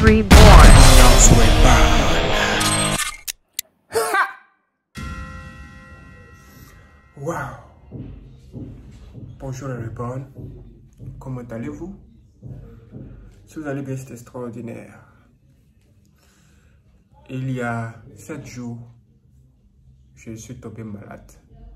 Reborn. Wow! Bonjour les Reborn. Comment allez-vous? Si vous allez bien, c'est extraordinaire. Il y a 7 jours, je suis tombé malade.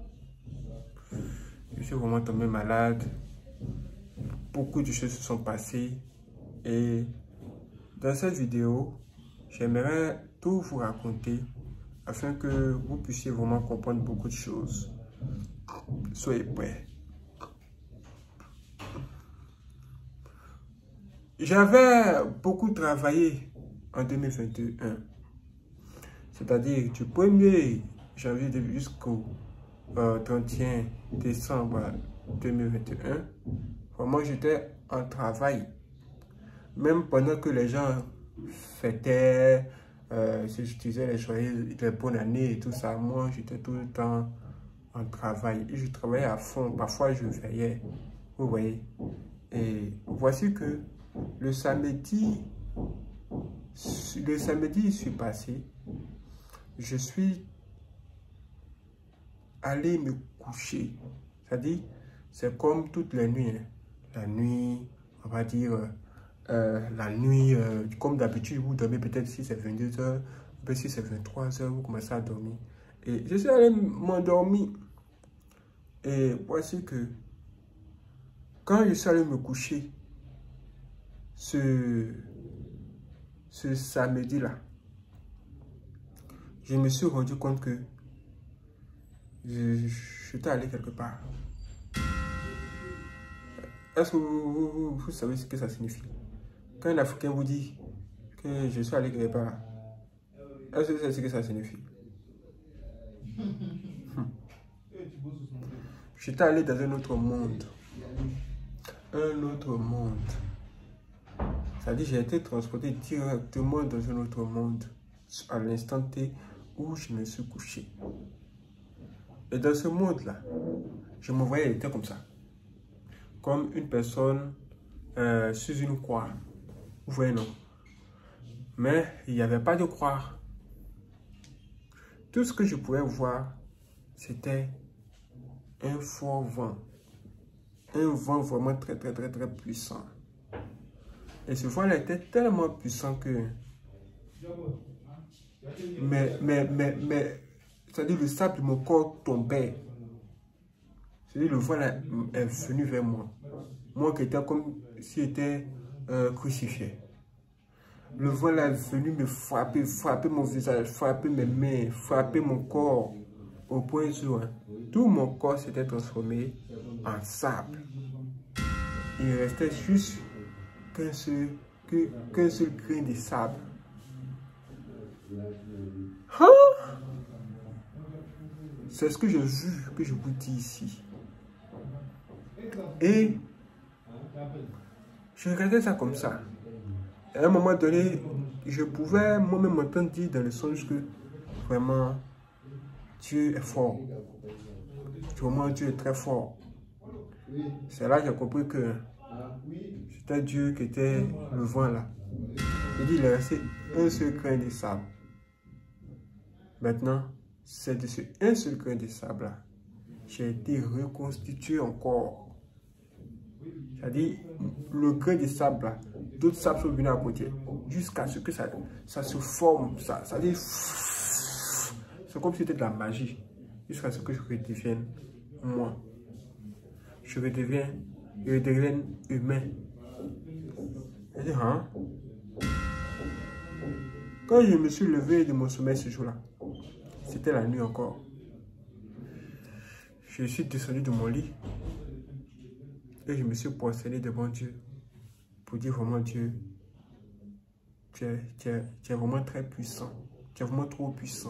Je suis vraiment tombé malade. Beaucoup de choses se sont passées. Et dans cette vidéo, j'aimerais tout vous raconter afin que vous puissiez vraiment comprendre beaucoup de choses. Soyez prêts. J'avais beaucoup travaillé en 2021. C'est-à-dire du 1er janvier jusqu'au 31 décembre 2021. Vraiment, j'étais en travail. Même pendant que les gens fêtaient, j'utilisais les joyeux, les bonnes années et tout ça, moi, j'étais tout le temps en travail. Et je travaillais à fond. Parfois, je veillais. Vous voyez. Et voici que le samedi, je suis passé. Je suis allé me coucher. C'est-à-dire, c'est comme toutes les nuits. Hein. La nuit, on va dire, la nuit, comme d'habitude, vous dormez peut-être si c'est 22 h, peut-être si c'est 23 h, vous commencez à dormir. Et je suis allé m'endormir. Et voici que, quand je suis allé me coucher, ce samedi-là, je me suis rendu compte que je suis allé quelque part. Est-ce que vous savez ce que ça signifie? Quand un Africain vous dit que je suis allé quelque part, est-ce que vous savez ce que ça signifie? J'étais allé dans un autre monde. Un autre monde. C'est-à-dire j'ai été transporté directement dans un autre monde à l'instant T où je me suis couché. Et dans ce monde-là, je me voyais était comme ça. Comme une personne sur une croix. Vous voyez, non? Mais il n'y avait pas de croix. Tout ce que je pouvais voir, c'était un fort vent. Un vent vraiment très puissant. Et ce vent-là était tellement puissant que... c'est-à-dire le sable de mon corps tombait. C'est-à-dire le vent là est venu vers moi. Moi qui étais comme si j'étais crucifié. Le vent là est venu me frapper mon visage, frapper mes mains, frapper mon corps. Au point où tout mon corps s'était transformé en sable. Il restait juste qu'un seul grain de sable. Hein? C'est ce que j'ai vu, que je vous dis ici. Et je regardais ça comme ça. À un moment donné, je pouvais moi-même m'entendre dire dans le songe que vraiment Dieu est fort. Vraiment Dieu est très fort. C'est là que j'ai compris que c'était Dieu qui était le vent là. Il dit il est resté un seul grain de sable. Maintenant, c'est de ce un seul grain de sable là, j'ai été reconstitué encore. C'est-à-dire, le grain de sable là, d'autres sables sont venus à côté, jusqu'à ce que ça se forme, ça dit, c'est comme si c'était de la magie, jusqu'à ce que je redevienne moi. Je redeviens humain. Je dis, hein? Quand je me suis levé de mon sommeil ce jour-là, c'était la nuit encore. Je suis descendu de mon lit et je me suis prosterné devant Dieu pour dire vraiment Dieu, tu es vraiment très puissant. Tu es vraiment trop puissant.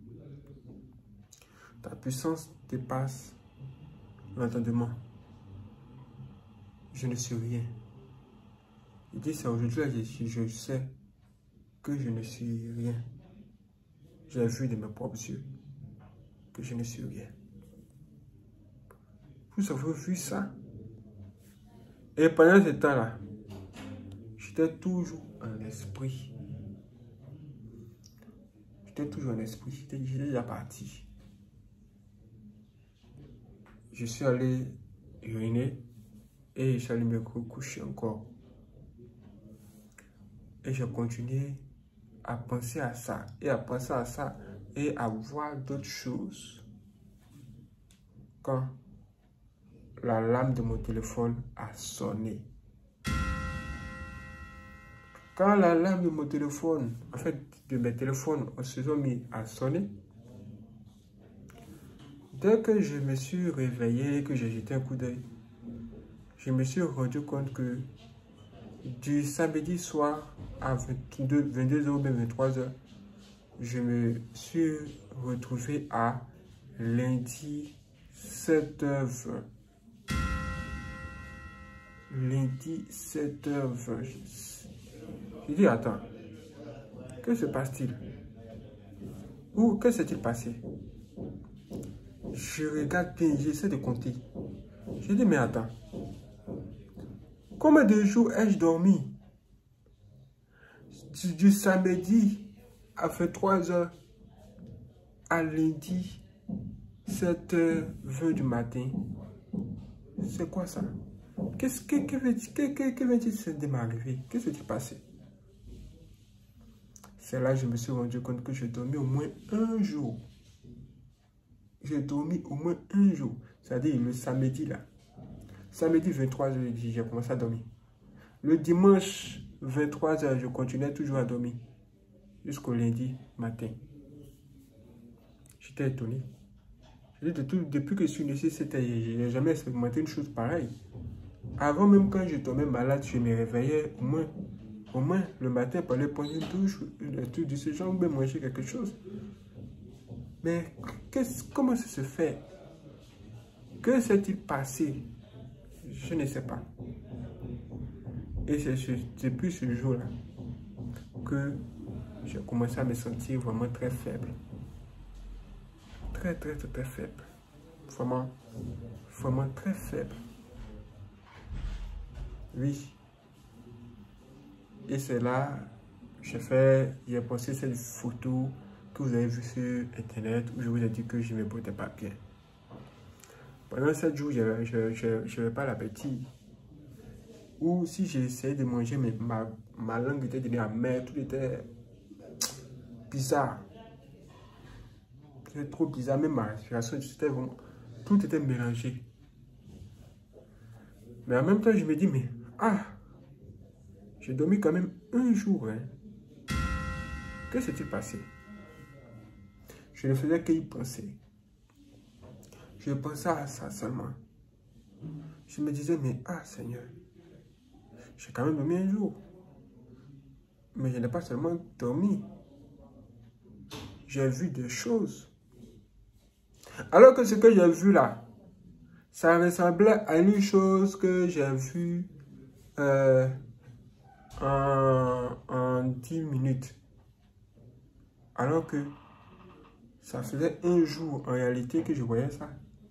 Ta puissance dépasse l'entendement. Je ne suis rien. Il dit c'est aujourd'hui je sais que je ne suis rien. J'ai vu de mes propres yeux que je ne suis rien. Vous avez vu ça? Et pendant ce temps-là, J'étais toujours en esprit. J'étais toujours en esprit. J'étais déjà parti. Je suis allé uriner et je suis allé me coucher encore. Et j'ai continué à penser à ça et à penser à ça et à voir d'autres choses. Quand l'alarme de mon téléphone a sonné. Quand l'alarme de mon téléphone, en fait, de mes téléphones, se sont mis à sonner, dès que je me suis réveillé, que j'ai jeté un coup d'œil, je me suis rendu compte que du samedi soir à 22h ou 23h, je me suis retrouvé à lundi 7h20. Lundi 7h20. Je dis, attends, que se passe-t-il? Ou que s'est-il passé? Je regarde bien, j'essaie de compter. Je dis, mais attends, combien de jours ai-je dormi? Du samedi à 23h à lundi 7h20 du matin. C'est quoi ça? Que vient-il de m'arriver? Qu'est-ce qui s'est passé? C'est là que je me suis rendu compte que j'ai dormi au moins un jour. J'ai dormi au moins un jour. C'est-à-dire le samedi là. Samedi 23h, j'ai commencé à dormir. Le dimanche 23h, je continuais toujours à dormir. Jusqu'au lundi matin. J'étais étonné. Depuis que je suis né, je n'ai jamais expérimenté une chose pareille. Avant même quand je tombais malade, je me réveillais au moins le matin pour aller prendre une douche, le truc de ce genre, ou bien manger quelque chose. Mais comment ça se fait? Que s'est-il passé? Je ne sais pas. Et c'est depuis ce jour-là que j'ai commencé à me sentir vraiment très faible. Très faible. Vraiment très faible. Oui. Et c'est là, j'ai posté cette photo que vous avez vue sur Internet où je vous ai dit que je ne me portais pas bien. Pendant 7 jours, je n'avais pas l'appétit. Ou si j'essayais de manger, mais ma langue était devenue amère, tout était bizarre. C'était trop bizarre, même ma respiration, tout était mélangé. Mais en même temps, je me dis, mais j'ai dormi quand même un jour. Hein. Que s'est-il passé? Je ne faisais qu'y penser. Je pensais à ça seulement. Je me disais, mais Seigneur, j'ai quand même dormi un jour. Mais je n'ai pas seulement dormi. J'ai vu des choses. Alors que ce que j'ai vu là, ça ressemblait à une chose que j'ai vue en 10 minutes. Alors que ça faisait un jour en réalité que je voyais ça.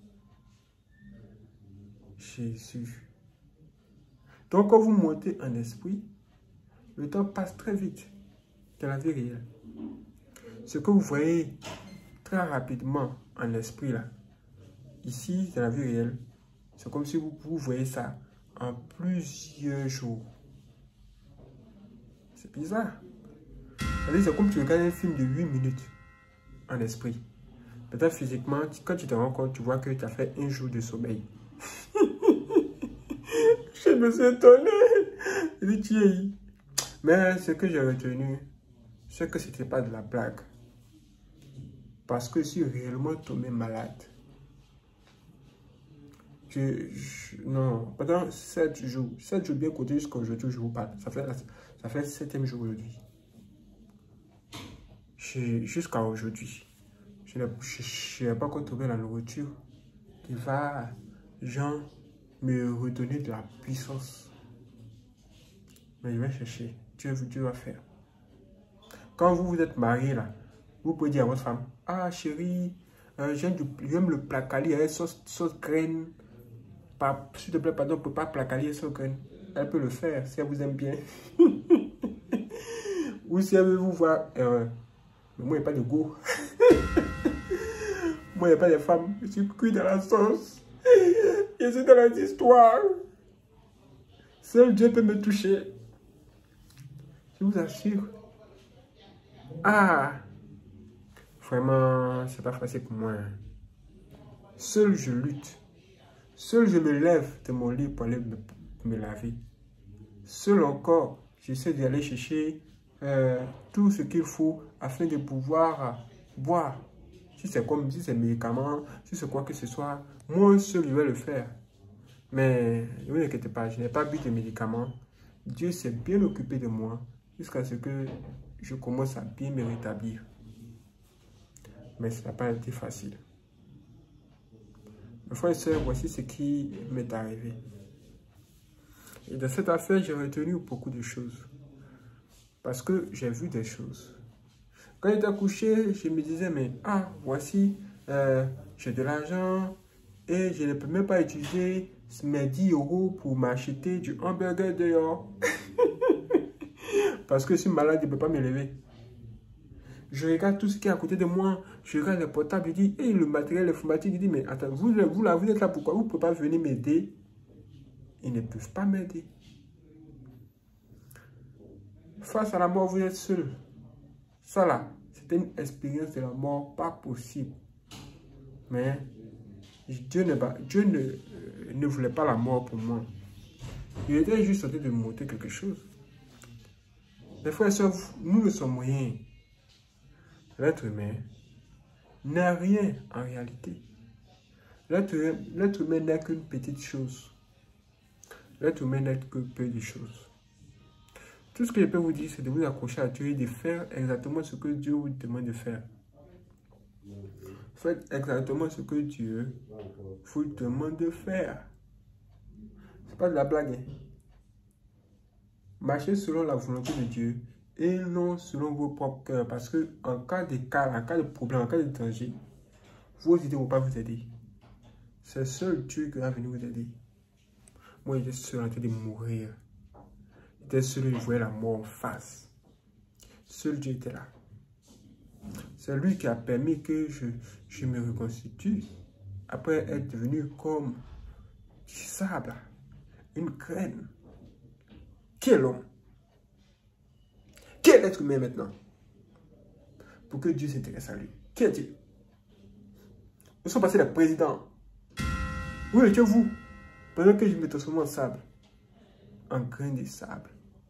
Jésus. Donc quand vous montez en esprit, le temps passe très vite dans la vie réelle. Ce que vous voyez très rapidement en esprit là, ici dans la vie réelle, c'est comme si vous voyez ça en plusieurs jours. C'est bizarre. C'est comme si tu regardes un film de 8 minutes en esprit. Peut-être physiquement, quand tu te rends compte, tu vois que tu as fait un jour de sommeil. Je me suis étonné. Mais ce que j'ai retenu, c'est que ce n'était pas de la blague. Parce que je suis réellement tombé malade. Non, pendant 7 jours bien côté jusqu'à aujourd'hui, je vous parle. Ça fait le 7e jour aujourd'hui. Jusqu'à aujourd'hui, je n'ai pas encore trouvé la nourriture qui va, genre, me redonner de la puissance. Mais je vais chercher. Dieu va faire. Quand vous êtes marié, là, vous pouvez dire à votre femme, chérie, j'aime le placali avec sauce graine. S'il te plaît, pardon, on ne peut pas placali sauce graine. elle peut le faire si elle vous aime bien. Ou si elle veut vous voir heureux. Mais moi, il n'y a pas de go. Moi, il n'y a pas de femme. Je suis cuit dans la sauce. Je suis dans les histoires. Seul Dieu peut me toucher. Je vous assure. Ah! Vraiment, c'est pas facile pour moi. Seul je lutte. Seul je me lève de mon lit pour aller me laver. Seul encore, j'essaie d'aller chercher tout ce qu'il faut afin de pouvoir boire. Si c'est comme si c'est médicaments, si c'est quoi que ce soit, moi seul je vais le faire. Mais ne vous inquiétez pas, je n'ai pas bu de médicaments. Dieu s'est bien occupé de moi jusqu'à ce que je commence à bien me rétablir. Mais ça n'a pas été facile. Mes frères et sœurs, voici ce qui m'est arrivé. Et dans cette affaire, j'ai retenu beaucoup de choses. Parce que j'ai vu des choses. Quand j'étais couché, je me disais, mais voici, j'ai de l'argent et je ne peux même pas utiliser mes 10 € pour m'acheter du hamburger dehors. Parce que je suis malade, je ne peux pas me lever. Je regarde tout ce qui est à côté de moi. Je regarde le portable, je dis, et le matériel informatique, je dis, mais attends, vous êtes là pourquoi? Vous ne pouvez pas venir m'aider? Ils ne peuvent pas m'aider. Face à la mort, vous êtes seul. Ça là, c'était une expérience de la mort pas possible. Mais Dieu ne voulait pas la mort pour moi. Il était juste en train de monter quelque chose. Mes frères et sœurs, nous ne sommes rien. L'être humain n'est rien en réalité. L'être humain n'est qu'une petite chose. L'être humain n'est que peu de choses. Tout ce que je peux vous dire, c'est de vous accrocher à Dieu et de faire exactement ce que Dieu vous demande de faire. Faites exactement ce que Dieu vous demande de faire. C'est pas de la blague. Marchez selon la volonté de Dieu et non selon vos propres cœurs. Parce que en cas de problème, en cas de danger, vos idées ne vont pas vous aider. C'est seul Dieu qui va venir vous aider. Moi, j'étais seul en train de mourir. J'étais seul et je voyais la mort en face. Seul Dieu était là. C'est lui qui a permis que je me reconstitue. Après être devenu comme du sable, une graine. Quel homme? Quel être humain maintenant? Pour que Dieu s'intéresse à lui. Qui est Dieu? Nous sommes passés des présidents. Où étiez-vous? Pendant que je me transformais en sable. En grain de sable.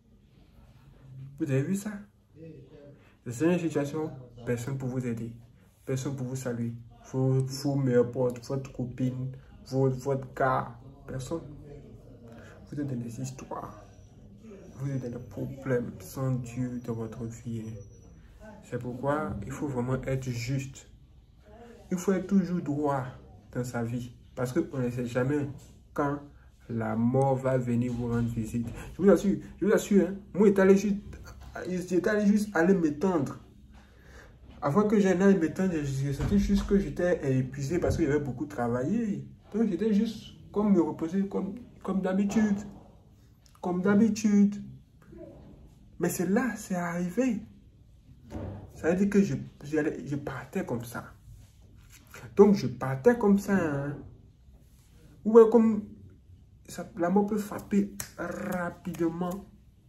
Vous avez vu ça? Dans une situation, personne pour vous aider. Personne pour vous saluer. Vos meilleurs potes, votre copine, votre gars. Personne. Vous êtes dans des histoires. Vous êtes dans des problèmes sans Dieu dans votre vie. C'est pourquoi il faut vraiment être juste. Il faut être toujours droit dans sa vie. Parce qu'on ne sait jamais quand la mort va venir vous rendre visite. Je vous assure, hein, moi j'étais allé juste aller m'étendre. Avant que j'aille m'étendre, je sentais juste que j'étais épuisé parce que j'avais beaucoup travaillé. Donc j'étais juste comme me reposer comme d'habitude. Comme d'habitude. Mais c'est là, c'est arrivé. Ça veut dire que je partais comme ça. Donc je partais comme ça. Hein. Ou comme ça, la mort peut frapper rapidement.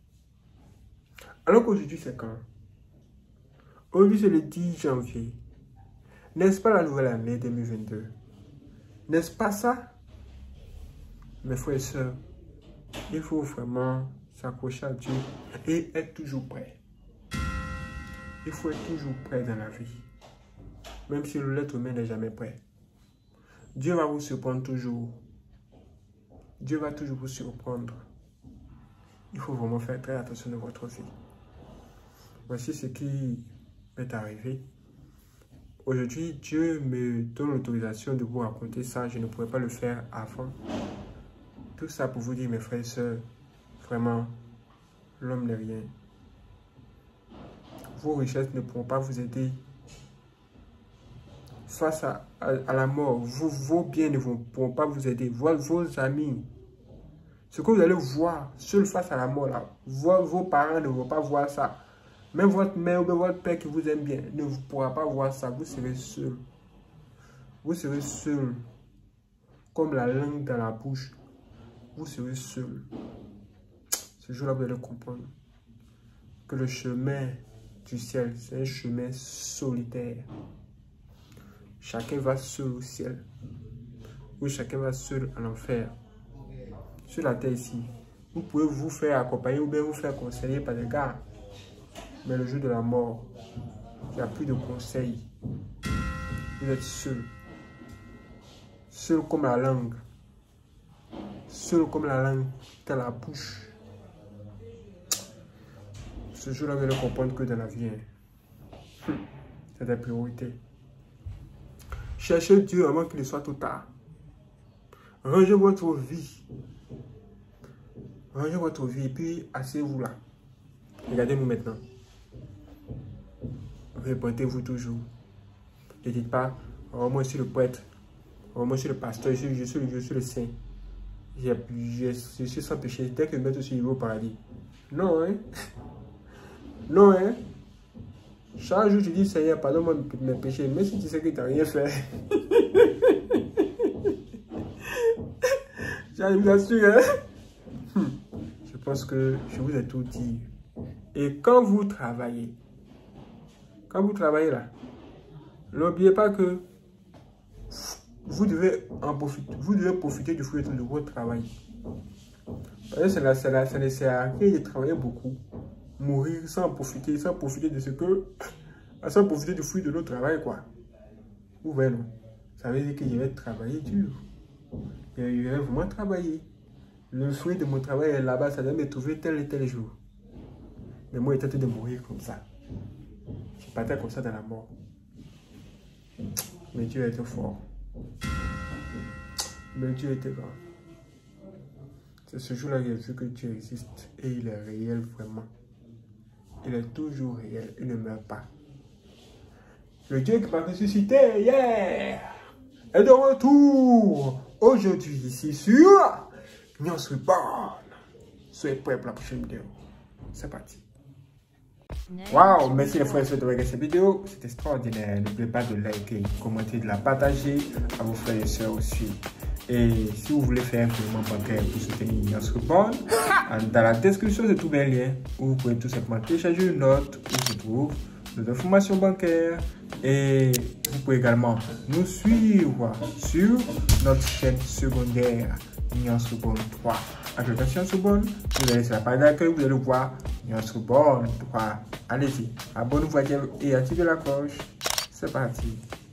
Alors qu'aujourd'hui c'est quand? Aujourd'hui c'est le 10 janvier. N'est-ce pas la nouvelle année 2022? N'est-ce pas ça? Mes frères et sœurs, il faut vraiment s'accrocher à Dieu et être toujours prêt. Il faut être toujours prêt dans la vie. Même si l'être humain n'est jamais prêt. Dieu va vous surprendre toujours. Dieu va toujours vous surprendre. Il faut vraiment faire très attention dans votre vie. Voici ce qui m'est arrivé. Aujourd'hui, Dieu me donne l'autorisation de vous raconter ça. Je ne pourrais pas le faire avant. Tout ça pour vous dire, mes frères et sœurs, vraiment, l'homme n'est rien. Vos richesses ne pourront pas vous aider. Face à la mort, vos biens ne pourront pas vous aider. Vos amis, Ce que vous allez voir seul face à la mort, là, vos parents ne vont pas voir ça. Même votre mère ou votre père qui vous aime bien ne pourra pas voir ça. Vous serez seul. Vous serez seul. Comme la langue dans la bouche. Vous serez seul. Ce jour-là, vous allez comprendre que le chemin du ciel, c'est un chemin solitaire. Chacun va seul au ciel. Ou chacun va seul en enfer. Sur la terre ici, vous pouvez vous faire accompagner ou bien vous faire conseiller par des gars. Mais le jour de la mort, il n'y a plus de conseils. Vous êtes seul. Seul comme la langue. Seul comme la langue dans la bouche. Ce jour-là, vous allez comprendre que dans la vie, c'est des priorités. Cherchez Dieu avant qu'il ne soit trop tard. Rangez votre vie. Rangez votre vie et puis asseyez-vous là. Regardez-nous maintenant. Répétez-vous toujours. Ne dites pas, oh, moi je suis le poète. Oh, moi je suis le pasteur, je suis le saint. Je suis sans péché. Dès que je mets sur le paradis. Non, hein? Non, hein? Chaque jour, tu dis, Seigneur, pardonne-moi mes péchés. Mais si tu sais que tu n'as rien fait. Je vous assure, hein? Je pense que je vous ai tout dit. Et quand vous travaillez là, n'oubliez pas que vous devez profiter du fruit de votre travail. Parce que ça ne sert à rien de travailler beaucoup, mourir sans profiter de ce que, sans profiter du fruit de notre travail, quoi. Vous voyez, non? Ça veut dire que je vais travailler dur. Je vais vraiment travailler. Le fruit de mon travail est là-bas, ça doit me trouver tel et tel jour. Mais moi, j'étais de mourir comme ça. Je partais comme ça dans la mort. Mais Dieu était fort. Mais Dieu était grand. C'est ce jour-là que j'ai vu que Dieu existe. Et il est réel vraiment. Il est toujours réel. Il ne meurt pas. Le Dieu qui m'a ressuscité hier est de retour. Aujourd'hui, ici sur News Reborn. Soyez prêts pour la prochaine vidéo. C'est parti. Waouh, merci les frères et sœurs de regarder cette vidéo. C'est extraordinaire. N'oubliez pas de liker, commenter, de la partager à vos frères et sœurs aussi. Et si vous voulez faire un paiement bancaire pour soutenir News Reborn, dans la description, c'est tout un lien où vous pouvez tout simplement télécharger une note où se trouvent nos informations bancaires. Et vous pouvez également nous suivre sur notre chaîne secondaire News Reborn 3. Application Reborn, vous allez sur la page d'accueil, vous allez voir News Reborn 3. Allez-y, abonnez-vous et activez la cloche. C'est parti.